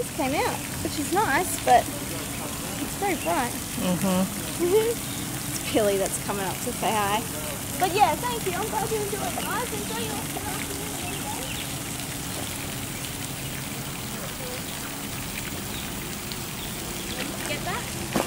just came out, which is nice, but it's very bright. It's Pilly that's coming up to say hi. But yeah, thank you. I'm glad you enjoyed it, guys. Enjoy your afternoon anyway. Get that?